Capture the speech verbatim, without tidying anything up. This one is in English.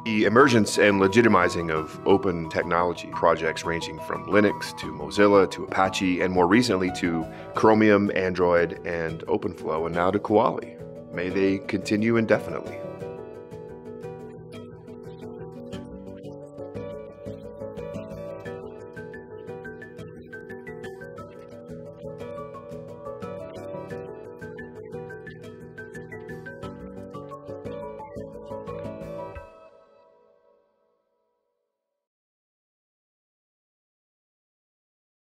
The emergence and legitimizing of open technology projects ranging from Linux to Mozilla to Apache and more recently to Chromium, Android, and OpenFlow, and now to Koali. May they continue indefinitely.